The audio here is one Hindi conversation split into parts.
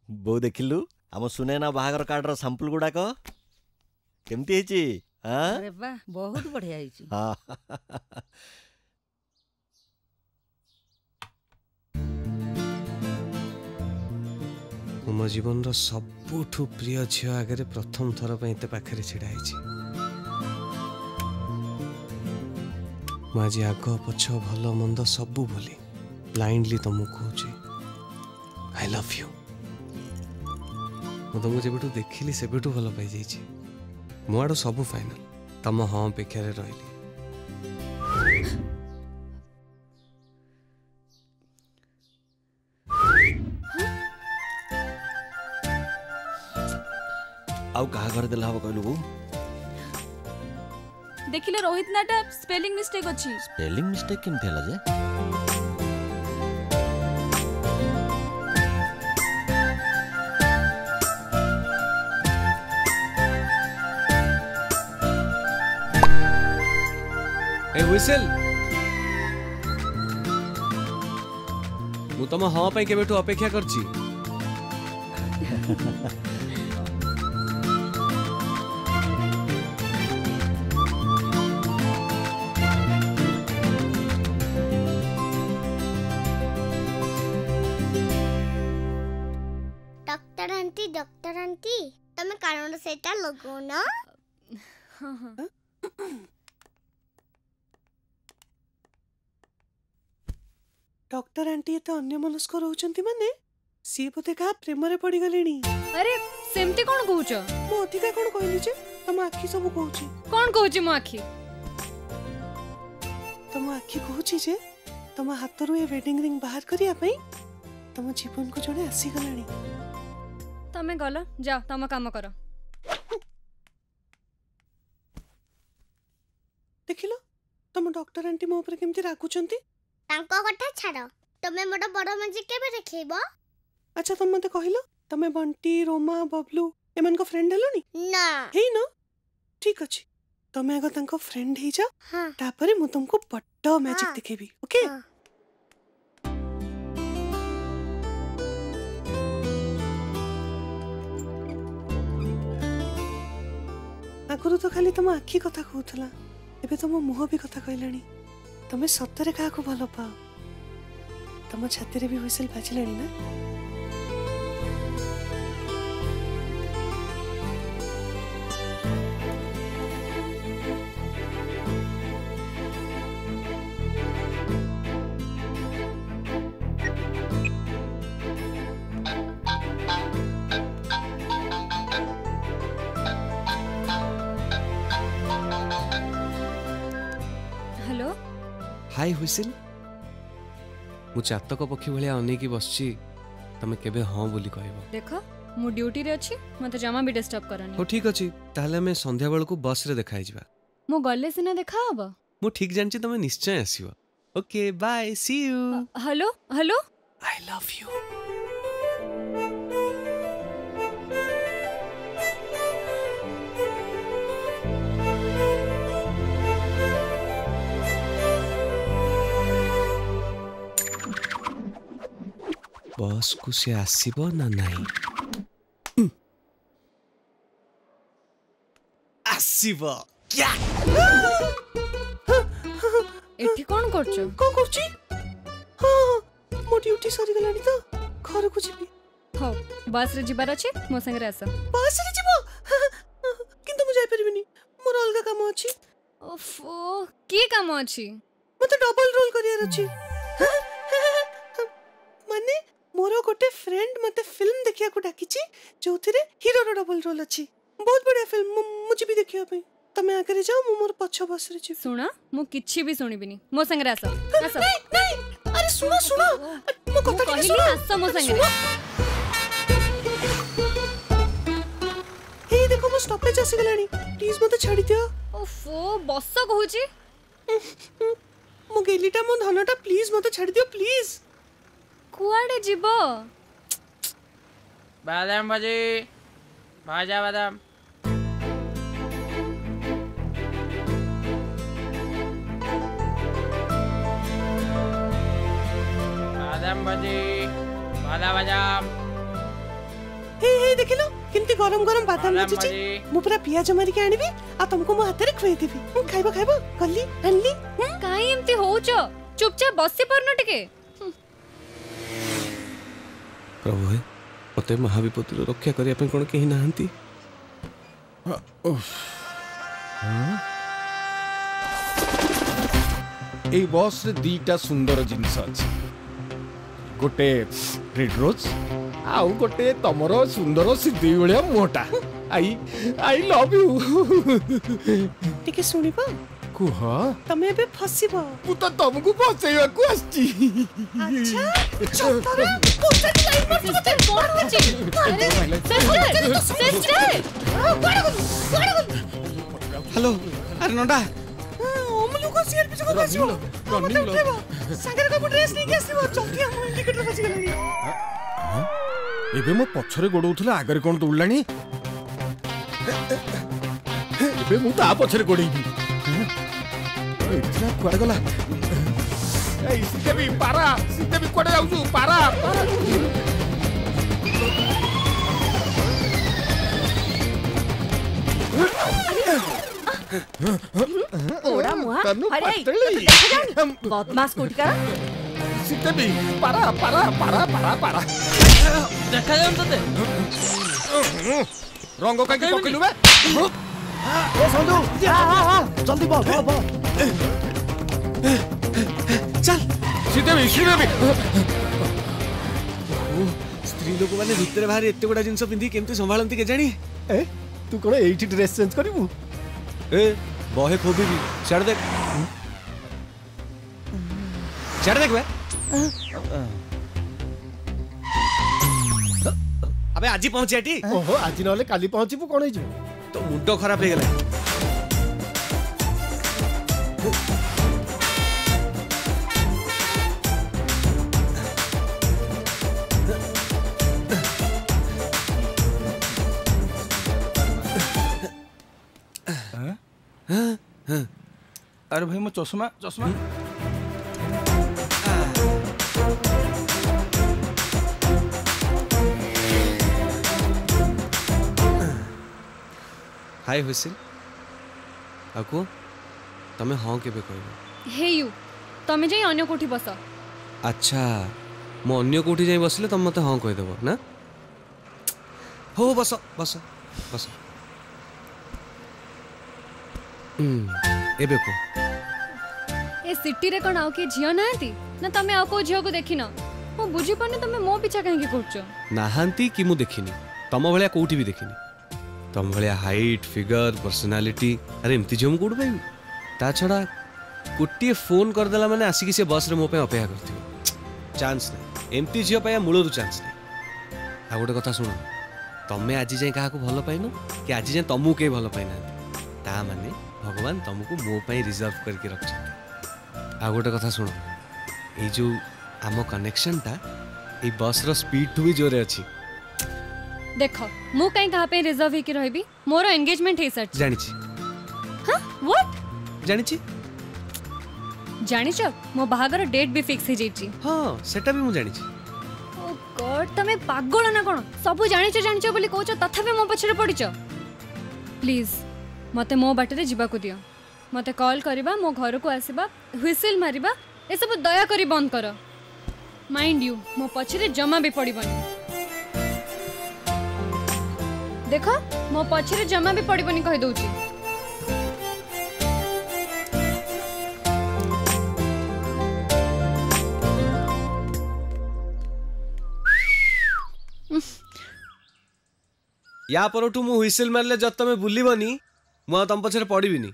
बो देखिलु आम सुनैना बाहागर कार्डर सैंपल गुड़ाक केमती हेची अरे वाह बहुत बढ़िया हेची। मो जीवन सबुठु प्रिय झील आगे प्रथम थर पे पाखे छिड़ा मुझे आग पछ भल मंद सबू भूली ब्लाइंडली तुमको कहूँ आई लव यू। मुझे तुमको जब देखिली से भल पाई जाइए मो आड़ सब फाइनाल तुम हाँ अपेक्षा रही। आउ कहा घर देला हबो कहलु बो देखिले रोहित नाटा स्पेलिंग मिस्टेक अछि। स्पेलिंग मिस्टेक केमते हला जे ए व्हिसल मु तुम हाँ पे केबेठु अपेक्षा करछि। डॉक्टर आंटी तमे कारण सेटा लगो ना। डॉक्टर आंटी तो अन्य मनस्क रहउचंती माने सी बोते का प्रेम रे पड़ी गलेनी। अरे सेमती कोन कहूछ मो अधिका कोन कहली जे तम आखी सब कहूची कोन कहूची मो आखी तम आखी कहूची जे तम हातरू ए वेडिंग रिंग बाहर करिया पई तम जीवन को जोड़े आसी गलानी। तमे गलो जाओ तम काम करो। देखिलो तम डॉक्टर आंटी मो ऊपर केमती रागुचंती। तांको कथा छाड़ो तमे मोटा बड़ मंजी केबे देखैबो। अच्छा तुम मते कहिलो तमे बंटी रोमा बबलू एमन को फ्रेंड हलोनी ना हे न ठीक अछि तमे आगो तांको फ्रेंड हे जा। हां तापरे मु तुमको बड्ड मैजिक दिखेबी ओके। आगुरु तो खाली तुम आखी कथा कहूथला एबे तुम मुह भी कथा कहलानी। तमे सतरे का को भलो पाओ तुम छाती रे भी हुइसल बाजिलानी ना। हेलो हाय हुइसिल मु चातक पक्षी भलिया अनेकी बसची तमे केबे हाँ बोली कहबो। देखो मु ड्यूटी रे अछि मते जमा भी डिस्टर्ब करनी। हो ठीक अछि ताहले हमें संध्या बेल को बस रे देखाई जिबा। मु गले सिना देखा हबो। मु ठीक जानची तमे निश्चय आसीबो। Okay bye see you. Hello hello I love you. बस को से आसीबो ना नहीं आसीबो क्या एठी कोन करछो को करची। हां मो ड्यूटी सरी गलानी तो घर को जीबी। हो बस रे जिबार अछि मो संगे आस। बस रे जीबो किंतु मु जाय परबिनी मोर अलगा काम अछि। ओफो की काम अछि मते डबल रोल करियर अछि। माने मोर गोटे फ्रेंड मते फिल्म देखिया को डाकिची जोथिरे हीरो रो डबल रोल अछि। बहुत बढ़िया फिल्म मुझे भी देखिया पे तमे आगे जाओ मु मोर पछ बस रे छी। सुना मु किछि भी सुनिबिनी मो संगे आस आस। नहीं अरे सुनो सुनो मो कथा कहली सुनो आस मो संगे। हे देखो मो स्टॉपेज आसी गलानी प्लीज मते छाडी दियो। ओफो बस कहूची मो गेलीटा मो धनटा प्लीज मते छाडी दियो प्लीज। कुआडे जीवो बादाम भाजी भाजा बादाम बादाम भाजी बादा बादाम हे देखिलो केमती गरम गरम बादाम बादाम नाचुची भाजी। मु पूरा पियाज मारी के आनिबी आ तुमको मो हाथ रे खुई देबी मु खाइबो खाइबो गल्ली अनली काई एमती होउछ चुपचाप बसी परनो टिके प्रभु हे मते महाविपत्तिर रक्षा करिया पे कोन केही नाहंती এই বস রে দুইটা সুন্দর জিনিস আছে গোটে রেড রোজ আউ গোটে তমর সুন্দর সিদ্ধি ভଳିଆ মোটা আই আই লভ ইউ टिके सुनिबो কুহ तमे बे फसिबो মু তো তমকু বসাইବାକୁ আসছি अच्छा चतरा पोस्टर लाइन मत सिस्टर कोन होची अरे सिस्टर हेलो अरे नंदा ओमलु को सीएल पिछ को बसिबो रनिंग लो सागर को ड्रेस नहीं आसीबो चौकी हम इंडिकेटर बसि गेलनी ଏବେ ମୋ ପଛରେ ଗୋଡଉଥିଲା ଆଗରେ କଣ ଦୌଡିଲାଣି ଏବେ ମୁଁ ତା ପଛରେ ଗୋଡେଇବି ଏଇଟା କୁଆଡେ ଗଲା ଏଇ ସିଦେବି ପାରା ସିଦେବି କୁଆଡେ ଯାଉଛୁ ପାରା ओड़ा मुहा अरे बदमाश कोटिका सिदेबी पारा पारा पारा पारा पारा देखा जाऊन तते रंग काकी पकेलु बे ए संजू जल्दी बोल चल सिदेबी सिदेबी स्त्री लोक माने भितर बाहर एते बडा जिंस पिंदी केमती संभाळंती के जानी ए तू कोन एठी ड्रेस चेंज करिवु ए बहे खोबी भी छाड़ देख छाड़ देख बे अबे आज पहुंचे एटी ओहो आज नले काली पहुंचीबु कोन हे तो मुंडो खराब हे गेला अरे भाई मो चश्मा चश्मा हाय हुइसिल आको तमे हां केबे कहबो हे यू तमे जाई अन्य कोठी बस अच्छा मो अन्य कोठी जाई बसले तम मते हां कहि देबो ना हो बस बस बस एबे को ए सिटी रे कोन आउ के झियो नांती ना तमे आउ को झियो को देखिन मो बुझी पने तमे मो पीछा काहे के करछो नाहांती कि मु देखिनी तम भलिया कोठी भी देखिनी तम भलिया हाइट फिगर पर्सनालिटी अरे एमती झियो मु कोड पाइबी ता छड़ा गोटे फोन कर देला माने आसी कि से बस रे मो पे अपेक्षा करथिबो चांस नै एमती झियो पाया मूलरु चांस नै आ गोटे कथा सुनो तमे आज जाय काहा को भलो पाइनो कि आज जाय तमु के भलो पाइना ता माने भगवान तुमको मो पाई रिजर्व करके रखछन आ गोटे कथा सुनो ए जो आम कनेक्शन ता ए बस रो स्पीड टू भी जोरे अछि देखो मु काई कहा पे रिजर्व हे के रहबी मोर एंगेजमेंट हे सर जानि छी हां व्हाट जानि छी जानि छ मो बाहागर डेट भी फिक्स हे जेची हां सेटा भी मु जानि छी ओ गॉड तमे पागल ना कोन सब जानि छ बोली कहछ तथापि मो पछरे पड़ी छ प्लीज मते मो बाटरे जिबा को दियो मते कॉल करबा मो घर को आसीबा व्हिसिल मारिबा ए सब दया करी बंद कर माइंड यू मो पछरे जमा भी पड़ीबनी देखो मो पछरे जमा भी पड़ीबनी कहि दउची या परठू मु व्हिसिल मारले जत तमे बुलीबनी मु तम पछरे पड़ीबिनी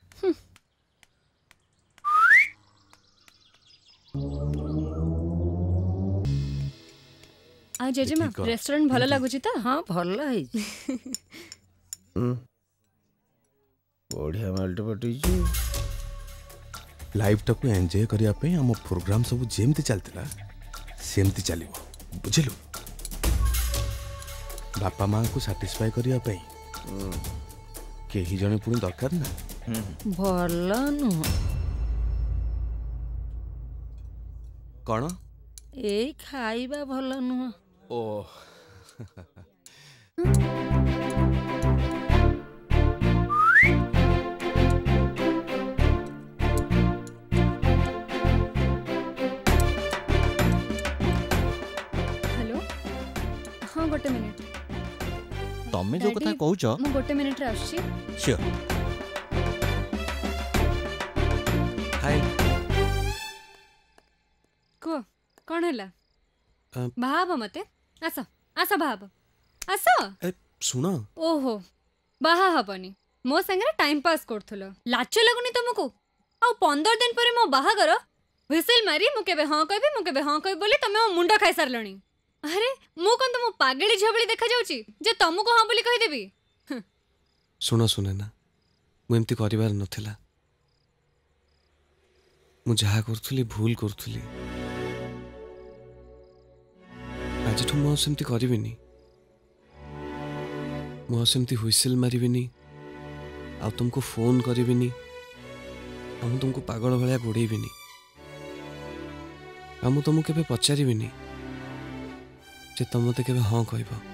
आ जेजेमा रेस्टोरेंट भलो लागुची त हाँ भल है बढ़िया मालटे पटुइछु लाइफ टाକୁ एंजॉय करिया पे हम प्रोग्राम सब जेमती चलतला सेमती चलिबो बुझिलु बापा मां को सैटिस्फाई करिया पे केही जने पुनी दरकार ना भल नुह कोन ए खाइबा भल नुह ओ हेलो हाँ गोटे मिनिट तमे जो कथा Daddy, कहूच मु गोटे मिनिट रे आछी श्योर हाय को कौन हैला अ- भाब मते आस आस भाब आस ए सुन ओहो बाहा हबनी मो संगे टाइम पास करथुलो लाच लगुनी तुमको आ 15 दिन पर मो बाहागर व्हिसिल मारी मु केबे हां कहबी बोली तमे मो मुंडा खाई सारलणी अरे मु कोन तुम पागली झबली देखा जाउची जे तुमको हां बोली कहि देबी सुन सुनेना मु एमती करिवार नथिला मु जहा करथुली भूल करथुली आज ठु मु सेमती करिविनी मु सेमती हुइसिल मारिविनी आ तुमको फोन करिविनी आ मु तुमको पागल भलिया गोड़ेबिनी आ मु तुमको केबे पचारिबिनी जे तुम मते केबे हां कहबो